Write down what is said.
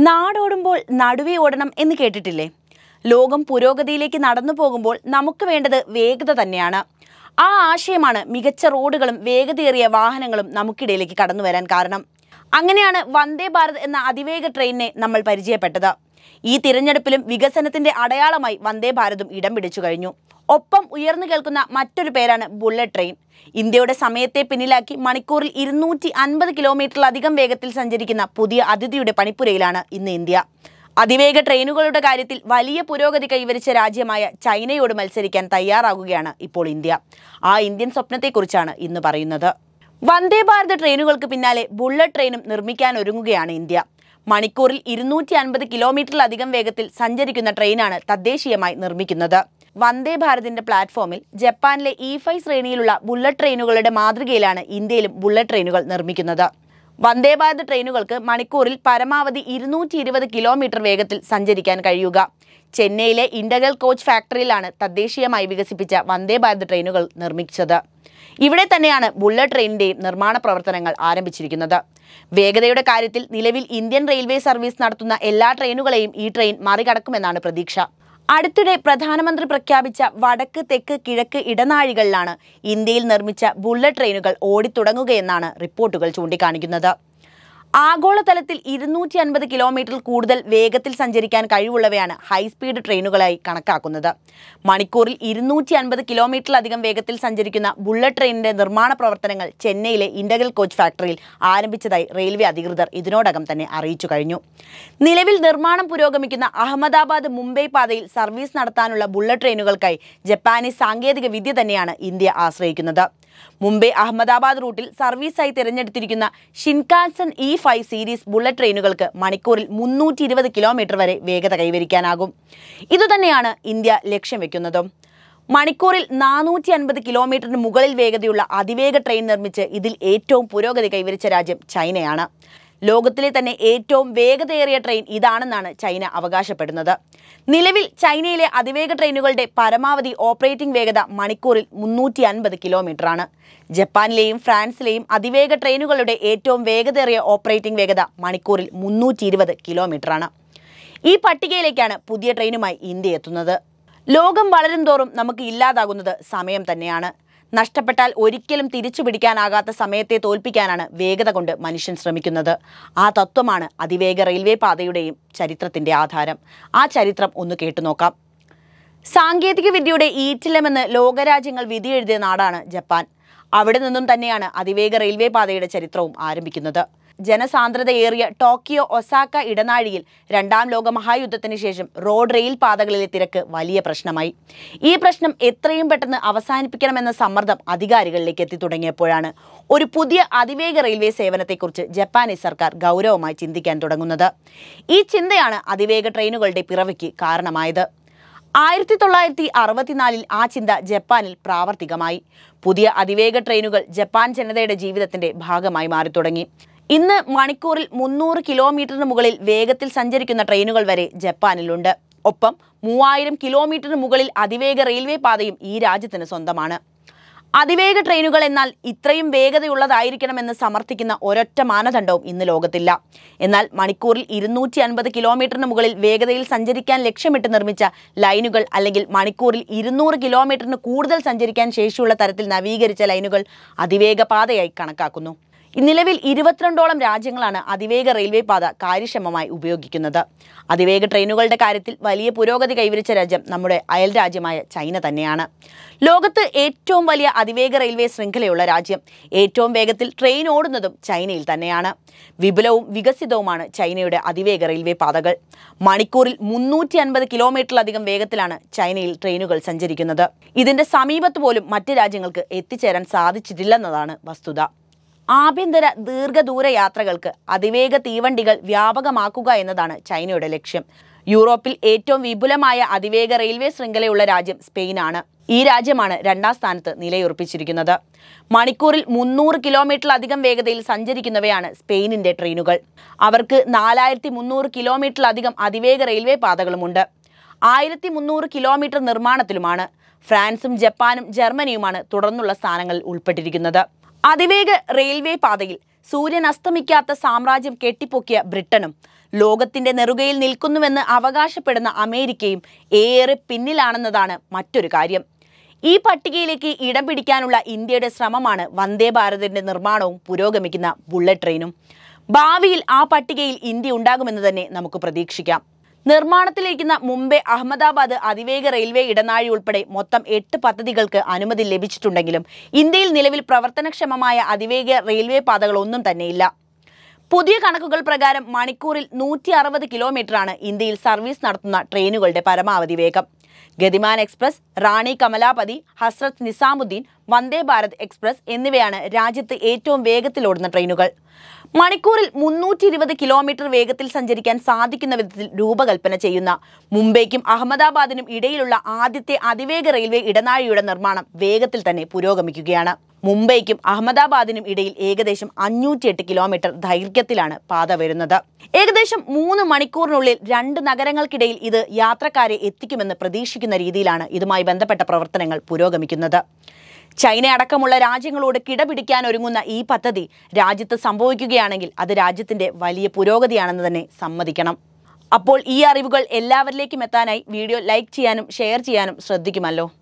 നാടോടുമ്പോൾ നടുവേ ഓടണം എന്ന് കേട്ടിട്ടില്ലേ? ലോകം പുരോഗതിയിലേക്ക് നടന്നു പോകുമ്പോൾ നമുക്ക് വേണ്ടത് വേഗത തന്നെയാണ്. ആ ആശയമാണ് മികച്ച റോഡുകളും വേഗതയേറിയ വാഹനങ്ങളും നമുക്കിടയിലേക്ക് കടന്നു വരാൻ കാരണം. അങ്ങനെയാണ് വന്ദേ ഭാരത് എന്ന അതിവേഗ ട്രെയിനിനെ നമ്മൾ പരിചയപ്പെട്ടത്. ഈ തിരഞ്ഞെടുപ്പിലും വികസനത്തിന്റെ അടയാളമായി വന്ദേ ഭാരതും ഇടം പിടിച്ചു കഴിഞ്ഞു. ഒപ്പം ഉയർന്നു കേൾക്കുന്ന മറ്റൊരു പേരാണ് ബുള്ളറ്റ് ട്രെയിൻ. ഇന്ത്യയുടെ സമയത്തെ പിന്നിലാക്കി മണിക്കൂറിൽ 250 കിലോമീറ്ററിലധികം വേഗത്തിൽ സഞ്ചരിക്കുന്ന പുതിയ അതിഥിയുടെ പണിപ്പുരയിലാണ് ഇന്ന് ഇന്ത്യ. അതിവേഗ ട്രെയിനുകളുടെ കാര്യത്തിൽ വലിയ പുരോഗതി കൈവരിച്ച രാജ്യമായ ചൈനയോട് മത്സരിക്കാൻ തയ്യാറാകുകയാണ് ഇപ്പോൾ ഇന്ത്യ. ആ ഇന്ത്യൻ സ്വപ്നത്തെക്കുറിച്ചാണ് ഇന്ന് പറയുന്നത്. വന്ദേ ഭാരത് ട്രെയിനുകൾക്ക് പിന്നാലെ ബുള്ളറ്റ് ട്രെയിനും നിർമ്മിക്കാൻ ഒരുങ്ങുകയാണ് ഇന്ത്യ. മണിക്കൂറിൽ 250 കിലോമീറ്ററിലധികം വേഗത്തിൽ സഞ്ചരിക്കുന്ന ട്രെയിനാണ് തദ്ദേശീയമായി നിർമ്മിക്കുന്നത്. വന്ദേ ഭാരതിന്റെ പ്ലാറ്റ്ഫോമിൽ ജപ്പാനിലെ E5 ശ്രേണിയിലുള്ള ബുള്ളറ്റ് ട്രെയിനുകളുടെ മാതൃകയിലാണ് ഇന്ത്യയിലും ബുള്ളറ്റ് ട്രെയിനുകൾ നിർമ്മിക്കുന്നത്. വന്ദേ ഭാരത് ട്രെയിനുകൾക്ക് മണിക്കൂറിൽ പരമാവധി 220 കിലോമീറ്റർ വേഗത്തിൽ സഞ്ചരിക്കാൻ കഴിയുക. ചെന്നൈയിലെ ഇന്റഗ്രൽ കോച്ച് ഫാക്ടറിയിലാണ് തദ്ദേശീയമായി വികസിപ്പിച്ച വന്ദേ ഭാരത് ട്രെയിനുകൾ നിർമ്മിച്ചത്. ഇവിടെ തന്നെയാണ് ബുള്ളറ്റ് ട്രെയിനിന്റെയും നിർമ്മാണ പ്രവർത്തനങ്ങൾ ആരംഭിച്ചിരിക്കുന്നത്. വേഗതയുടെ കാര്യത്തിൽ നിലവിൽ ഇന്ത്യൻ റെയിൽവേ സർവീസ് നടത്തുന്ന എല്ലാ ട്രെയിനുകളെയും ഈ ട്രെയിൻ മറികടക്കുമെന്നാണ് പ്രതീക്ഷ. അടുത്തിടെ പ്രധാനമന്ത്രി പ്രഖ്യാപിച്ച വടക്ക് തെക്ക് കിഴക്ക് ഇടനാഴികളിലാണ് ഇന്ത്യയിൽ നിർമ്മിച്ച ബുള്ളറ്റ് ട്രെയിനുകൾ ഓടിത്തുടങ്ങുകയെന്നാണ് റിപ്പോർട്ടുകൾ ചൂണ്ടിക്കാണിക്കുന്നത്. ആഗോളതലത്തിൽ 250 കിലോമീറ്ററിൽ കൂടുതൽ വേഗത്തിൽ സഞ്ചരിക്കാൻ കഴിവുള്ളവയാണ് ഹൈസ്പീഡ് ട്രെയിനുകളായി കണക്കാക്കുന്നത്. മണിക്കൂറിൽ 250 കിലോമീറ്ററിലധികം വേഗത്തിൽ സഞ്ചരിക്കുന്ന ബുള്ളറ്റ് ട്രെയിനിന്റെ നിർമ്മാണ പ്രവർത്തനങ്ങൾ ചെന്നൈയിലെ ഇന്റഗ്രൽ കോച്ച് ഫാക്ടറിയിൽ ആരംഭിച്ചതായി റെയിൽവേ അധികൃതർ ഇതിനോടകം തന്നെ അറിയിച്ചു കഴിഞ്ഞു. നിലവിൽ നിർമ്മാണം പുരോഗമിക്കുന്ന അഹമ്മദാബാദ് മുംബൈ പാതയിൽ സർവീസ് നടത്താനുള്ള ബുള്ളറ്റ് ട്രെയിനുകൾക്കായി ജപ്പാനീസ് സാങ്കേതിക വിദ്യ തന്നെയാണ് ഇന്ത്യ ആശ്രയിക്കുന്നത്. മുംബൈ അഹമ്മദാബാദ് റൂട്ടിൽ സർവീസായി തിരഞ്ഞെടുത്തിരിക്കുന്ന ഷിൻകാൻസൻ E5 സീരീസ് ബുള്ളറ്റ് ട്രെയിനുകൾക്ക് മണിക്കൂറിൽ 320 കിലോമീറ്റർ വരെ വേഗത കൈവരിക്കാനാകും. ഇതുതന്നെയാണ് ഇന്ത്യ ലക്ഷ്യം വെക്കുന്നതും. മണിക്കൂറിൽ 450 കിലോമീറ്ററിന് മുകളിൽ വേഗതയുള്ള അതിവേഗ ട്രെയിൻ നിർമ്മിച്ച് ഇതിൽ ഏറ്റവും പുരോഗതി കൈവരിച്ച രാജ്യം ചൈനയാണ്. ലോകത്തിലെ തന്നെ ഏറ്റവും വേഗതയേറിയ ട്രെയിൻ ഇതാണെന്നാണ് ചൈന അവകാശപ്പെടുന്നത്. നിലവിൽ ചൈനയിലെ അതിവേഗ ട്രെയിനുകളുടെ പരമാവധി ഓപ്പറേറ്റിംഗ് വേഗത മണിക്കൂറിൽ 350 കിലോമീറ്ററാണ്. ജപ്പാനിലെയും ഫ്രാൻസിലെയും അതിവേഗ ട്രെയിനുകളുടെ ഏറ്റവും വേഗതയേറിയ ഓപ്പറേറ്റിംഗ് വേഗത മണിക്കൂറിൽ 320 കിലോമീറ്ററാണ്. ഈ പട്ടികയിലേക്കാണ് പുതിയ ട്രെയിനുമായി ഇന്ത്യ എത്തുന്നത്. ലോകം വളരും തോറും നമുക്ക് ഇല്ലാതാകുന്നത് സമയം തന്നെയാണ്. നഷ്ടപ്പെട്ടാൽ ഒരിക്കലും തിരിച്ചു പിടിക്കാനാകാത്ത സമയത്തെ തോൽപ്പിക്കാനാണ് വേഗത കൊണ്ട് മനുഷ്യൻ ശ്രമിക്കുന്നത്. ആ തത്വമാണ് അതിവേഗ റെയിൽവേ പാതയുടെയും ചരിത്രത്തിൻ്റെ ആധാരം. ആ ചരിത്രം ഒന്ന് കേട്ടുനോക്കാം. സാങ്കേതിക വിദ്യയുടെ ഈറ്റില്ലമെന്ന് ലോകരാജ്യങ്ങൾ വിധിയെഴുതിയ നാടാണ് ജപ്പാൻ. അവിടെ നിന്നും തന്നെയാണ് അതിവേഗ റെയിൽവേ പാതയുടെ ചരിത്രവും ആരംഭിക്കുന്നത്. ജനസാന്ദ്രതയേറിയ ടോക്കിയോ ഒസാക്ക ഇടനാഴിയിൽ 2ാം ലോക മഹായുദ്ധത്തിന് ശേഷം റോഡ് റെയിൽ പാതകളിലെ തിരക്ക് വലിയ പ്രശ്നമായി. ഈ പ്രശ്നം എത്രയും പെട്ടെന്ന് അവസാനിപ്പിക്കണമെന്ന സമ്മർദ്ദം അധികാരികളിലേക്ക് എത്തിത്തുടങ്ങിയപ്പോഴാണ് ഒരു പുതിയ അതിവേഗ റെയിൽവേ സേവനത്തെക്കുറിച്ച് ജപ്പാനീസ് സർക്കാർ ഗൗരവമായി ചിന്തിക്കാൻ തുടങ്ങുന്നത്. ഈ ചിന്തയാണ് അതിവേഗ ട്രെയിനുകളുടെ പിറവിക്ക് കാരണമായത്. 1964 ആ ചിന്ത ജപ്പാനിൽ പ്രാവർത്തികമായി. പുതിയ അതിവേഗ ട്രെയിനുകൾ ജപ്പാൻ ജനതയുടെ ജീവിതത്തിന്റെ ഭാഗമായി മാറി തുടങ്ങി. ഇന്ന് മണിക്കൂറിൽ 300 കിലോമീറ്ററിന് മുകളിൽ വേഗത്തിൽ സഞ്ചരിക്കുന്ന ട്രെയിനുകൾ വരെ ജപ്പാനിലുണ്ട്. ഒപ്പം 3000 കിലോമീറ്ററിന് മുകളിൽ അതിവേഗ റെയിൽവേ പാതയും ഈ രാജ്യത്തിന് സ്വന്തമാണ്. അതിവേഗ ട്രെയിനുകൾ എന്നാൽ ഇത്രയും വേഗതയുള്ളതായിരിക്കണമെന്ന് സമർത്ഥിക്കുന്ന ഒരൊറ്റ മാനദണ്ഡവും ഇന്ന് ലോകത്തില്ല. എന്നാൽ മണിക്കൂറിൽ 250 കിലോമീറ്ററിന് മുകളിൽ വേഗതയിൽ സഞ്ചരിക്കാൻ ലക്ഷ്യമിട്ട് നിർമ്മിച്ച ലൈനുകൾ അല്ലെങ്കിൽ മണിക്കൂറിൽ 200 കിലോമീറ്ററിന് കൂടുതൽ സഞ്ചരിക്കാൻ ശേഷിയുള്ള തരത്തിൽ നവീകരിച്ച ലൈനുകൾ അതിവേഗ പാതയായി കണക്കാക്കുന്നു. നിലവിൽ 22ഓളം രാജ്യങ്ങളാണ് അതിവേഗ റെയിൽവേ പാത കാര്യക്ഷമമായി ഉപയോഗിക്കുന്നത്. അതിവേഗ ട്രെയിനുകളുടെ കാര്യത്തിൽ വലിയ പുരോഗതി കൈവരിച്ച രാജ്യം നമ്മുടെ അയൽ രാജ്യമായ ചൈന തന്നെയാണ്. ലോകത്ത് ഏറ്റവും വലിയ അതിവേഗ റെയിൽവേ ശൃംഖലയുള്ള രാജ്യം. ഏറ്റവും വേഗത്തിൽ ട്രെയിൻ ഓടുന്നതും ചൈനയിൽ തന്നെയാണ്. വിപുലവും വികസിതവുമാണ് ചൈനയുടെ അതിവേഗ റെയിൽവേ പാതകൾ. മണിക്കൂറിൽ 350 കിലോമീറ്ററിലധികം വേഗത്തിലാണ് ചൈനയിൽ ട്രെയിനുകൾ സഞ്ചരിക്കുന്നത്. ഇതിന്റെ സമീപത്ത് പോലും മറ്റ് രാജ്യങ്ങൾക്ക് എത്തിച്ചേരാൻ സാധിച്ചിട്ടില്ലെന്നതാണ് വസ്തുത. ആഭ്യന്തര ദീർഘദൂര യാത്രകൾക്ക് അതിവേഗ തീവണ്ടികൾ വ്യാപകമാക്കുക എന്നതാണ് ചൈനയുടെ ലക്ഷ്യം. യൂറോപ്പിൽ ഏറ്റവും വിപുലമായ അതിവേഗ റെയിൽവേ ശൃംഖലയുള്ള രാജ്യം സ്പെയിനാണ്. ഈ രാജ്യമാണ് 2ാം സ്ഥാനത്ത് നിലയുറപ്പിച്ചിരിക്കുന്നത്. മണിക്കൂറിൽ 300 കിലോമീറ്ററിലധികം വേഗതയിൽ സഞ്ചരിക്കുന്നവയാണ് സ്പെയിനിന്റെ ട്രെയിനുകൾ. അവർക്ക് 4300 കിലോമീറ്ററിലധികം അതിവേഗ റെയിൽവേ പാതകളുമുണ്ട്. 1300 കിലോമീറ്റർ നിർമ്മാണത്തിലുമാണ്. ഫ്രാൻസും ജപ്പാനും ജർമ്മനിയുമാണ് തുടർന്നുള്ള സ്ഥാനങ്ങളിൽ ഉൾപ്പെട്ടിരിക്കുന്നത്. അതിവേഗ റെയിൽവേ പാതയിൽ സൂര്യൻ അസ്തമിക്കാത്ത സാമ്രാജ്യം കെട്ടിപ്പൊക്കിയ ബ്രിട്ടനും ലോകത്തിന്റെ നെറുകയിൽ നിൽക്കുന്നുവെന്ന് അവകാശപ്പെടുന്ന അമേരിക്കയും ഏറെ പിന്നിലാണെന്നതാണ് മറ്റൊരു കാര്യം. ഈ പട്ടികയിലേക്ക് ഇടം പിടിക്കാനുള്ള ഇന്ത്യയുടെ ശ്രമമാണ് വന്ദേ ഭാരതിന്റെ നിർമ്മാണവും പുരോഗമിക്കുന്ന ബുള്ളറ്റ് ട്രെയിനും. ഭാവിയിൽ ആ പട്ടികയിൽ ഇന്ത്യ ഉണ്ടാകുമെന്ന് തന്നെ നമുക്ക് പ്രതീക്ഷിക്കാം. നിർമ്മാണത്തിലിരിക്കുന്ന മുംബൈ അഹമ്മദാബാദ് അതിവേഗ റെയിൽവേ ഇടനാഴി ഉൾപ്പെടെ മൊത്തം 8 പദ്ധതികൾക്ക് അനുമതി ലഭിച്ചിട്ടുണ്ടെങ്കിലും ഇന്ത്യയിൽ നിലവിൽ പ്രവർത്തനക്ഷമമായ അതിവേഗ റെയിൽവേ പാതകളൊന്നും തന്നെയില്ല. പുതിയ കണക്കുകൾ പ്രകാരം മണിക്കൂറിൽ 160 കിലോമീറ്ററാണ് ഇന്ത്യയിൽ സർവീസ് നടത്തുന്ന ട്രെയിനുകളുടെ പരമാവധി വേഗം. ഗതിമാൻ എക്സ്പ്രസ്, റാണി കമലാപതി, ഹസ്രത്ത് നിസാമുദ്ദീൻ, വന്ദേ ഭാരത് എക്സ്പ്രസ് എന്നിവയാണ് രാജ്യത്ത് ഏറ്റവും വേഗത്തിലോടുന്ന ട്രെയിനുകൾ. മണിക്കൂറിൽ 320 കിലോമീറ്റർ വേഗത്തിൽ സഞ്ചരിക്കാൻ സാധിക്കുന്ന വിധത്തിൽ രൂപകൽപ്പന ചെയ്യുന്ന മുംബൈക്കും അഹമ്മദാബാദിനും ഇടയിലുള്ള ആദ്യത്തെ അതിവേഗ റെയിൽവേ ഇടനാഴിയുടെ നിർമ്മാണം വേഗത്തിൽ തന്നെ പുരോഗമിക്കുകയാണ്. മുംബൈക്കും അഹമ്മദാബാദിനും ഇടയിൽ ഏകദേശം 508 കിലോമീറ്റർ ദൈർഘ്യത്തിലാണ് പാത വരുന്നത്. ഏകദേശം 3 മണിക്കൂറിനുള്ളിൽ 2 നഗരങ്ങൾക്കിടയിൽ ഇത് യാത്രക്കാരെ എത്തിക്കുമെന്ന് പ്രതീക്ഷിക്കുന്ന രീതിയിലാണ് ഇതുമായി ബന്ധപ്പെട്ട പ്രവർത്തനങ്ങൾ പുരോഗമിക്കുന്നത്. ചൈന അടക്കമുള്ള രാജ്യങ്ങളോട് കിടപിടിക്കാൻ ഒരുങ്ങുന്ന ഈ പദ്ധതി രാജ്യത്ത് സംഭവിക്കുകയാണെങ്കിൽ അത് രാജ്യത്തിന്റെ വലിയ പുരോഗതിയാണെന്ന് തന്നെ സമ്മതിക്കണം. അപ്പോൾ ഈ അറിവുകൾ എല്ലാവരിലേക്കും എത്താനായി വീഡിയോ ലൈക്ക് ചെയ്യാനും ഷെയർ ചെയ്യാനും ശ്രദ്ധിക്കുമല്ലോ.